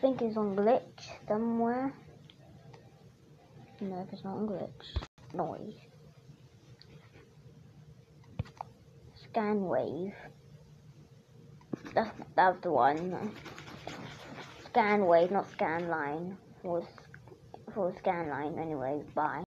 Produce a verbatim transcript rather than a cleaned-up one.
think it's on glitch somewhere. No, it's not on glitch. Noise. Scan wave. That's that's the one. Scan wave, not scan line. For for scan line, anyways. Bye.